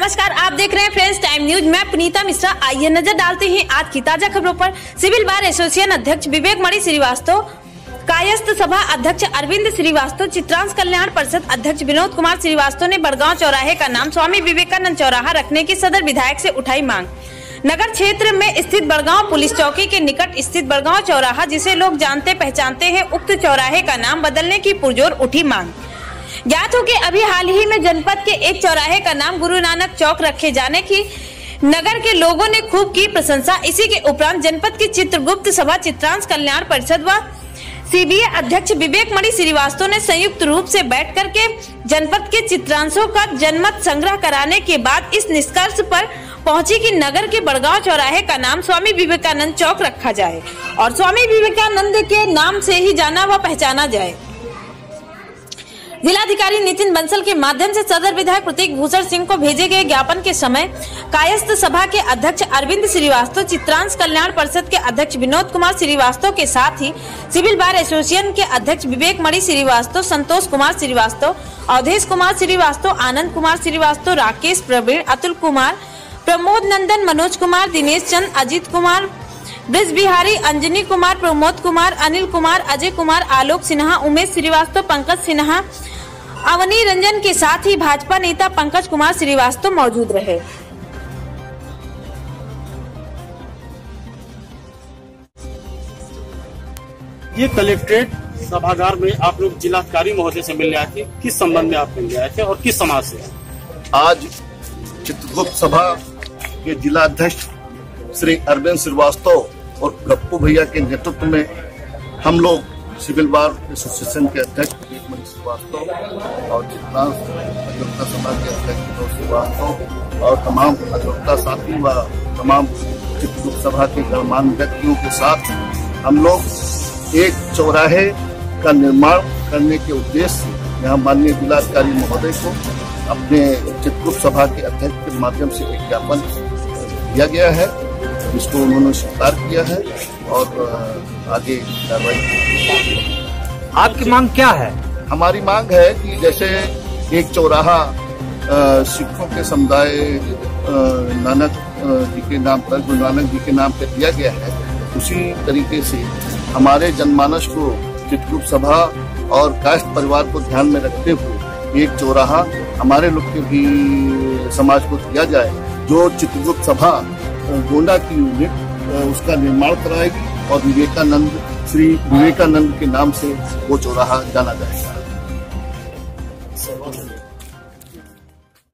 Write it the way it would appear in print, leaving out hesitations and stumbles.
नमस्कार, आप देख रहे हैं फ्रेंड्स टाइम न्यूज। मैं पुनीता मिश्रा। आइए नजर डालते हैं आज की ताजा खबरों पर। सिविल बार एसोसिएशन अध्यक्ष विवेक मणि श्रीवास्तव, कायस्थ सभा अध्यक्ष अरविंद श्रीवास्तव, चित्रांश कल्याण परिषद अध्यक्ष विनोद कुमार श्रीवास्तव ने बड़गांव चौराहे का नाम स्वामी विवेकानंद चौराहा रखने की सदर विधायक से उठाई मांग। नगर क्षेत्र में स्थित बड़गांव पुलिस चौकी के निकट स्थित बड़गांव चौराहा, जिसे लोग जानते पहचानते हैं, उक्त चौराहे का नाम बदलने की पुरजोर उठी मांग। ज्ञात हो कि अभी हाल ही में जनपद के एक चौराहे का नाम गुरु नानक चौक रखे जाने की नगर के लोगों ने खूब की प्रशंसा। इसी के उपरांत जनपद की चित्रगुप्त सभा, चित्रांश कल्याण परिषद व सीबीए अध्यक्ष विवेक मणि श्रीवास्तव ने संयुक्त रूप से बैठ करके जनपद के चित्रांशों का जनमत संग्रह कराने के बाद इस निष्कर्ष पर पहुंची कि नगर के बड़गांव चौराहे का नाम स्वामी विवेकानंद चौक रखा जाए और स्वामी विवेकानंद के नाम से ही जाना व पहचाना जाए। जिलाधिकारी नितिन बंसल के माध्यम से सदर विधायक प्रतीक भूषण सिंह को भेजे गए ज्ञापन के समय कायस्थ सभा के अध्यक्ष अरविंद श्रीवास्तव, चित्रांश कल्याण परिषद के अध्यक्ष विनोद कुमार श्रीवास्तव के साथ ही सिविल बार एसोसिएशन के अध्यक्ष विवेक मणि श्रीवास्तव, संतोष कुमार श्रीवास्तव, अवधेश कुमार श्रीवास्तव, आनंद कुमार श्रीवास्तव, राकेश, प्रवीण, अतुल कुमार, प्रमोद नंदन, मनोज कुमार, दिनेश चंद, अजीत कुमार, ब्रिज बिहारी, अंजनी कुमार, प्रमोद कुमार, अनिल कुमार, अजय कुमार, आलोक सिन्हा, उमेश श्रीवास्तव, पंकज सिन्हा, अवनी रंजन के साथ ही भाजपा नेता पंकज कुमार श्रीवास्तव मौजूद रहे। ये कलेक्ट्रेट सभागार में आप लोग जिलाधिकारी महोदय से मिलने आए थे, किस संबंध में आप मिलने आए थे और किस समाज से? आज चित्रगुप्त सभा के जिला अध्यक्ष श्री अरविंद श्रीवास्तव और गप्पू भैया के नेतृत्व में हम लोग सिविल बार एसोसिएशन के अध्यक्ष विवेक मणि श्रीवास्तव और चित्रांश अधिवक्ता सभा के अध्यक्ष विनोद श्रीवास्तव और तमाम अधिवक्ता साथी व तमाम चित्रगुप्त सभा के गणमान्य व्यक्तियों के साथ हम लोग एक चौराहे का निर्माण करने के उद्देश्य से यहाँ माननीय जिलाधिकारी महोदय को अपने चित्रगुप्त सभा के अध्यक्ष के माध्यम से एक ज्ञापन दिया गया है, जिसको उन्होंने स्वीकार किया है और आगे कार्रवाई। आपकी मांग क्या है? हमारी मांग है कि जैसे एक चौराहा सिखों के समुदाय नानक जी के नाम पर, गुरु नानक जी के नाम पर दिया गया है, उसी तरीके से हमारे जनमानस को चित्रगुप्त सभा और कायस्थ परिवार को ध्यान में रखते हुए एक चौराहा हमारे लोग के भी समाज को दिया जाए, जो चित्रगुप्त सभा गोंडा की यूनिट उसका निर्माण कराएगी और श्री विवेकानंद के नाम से वो चौराहा जाना जाएगा।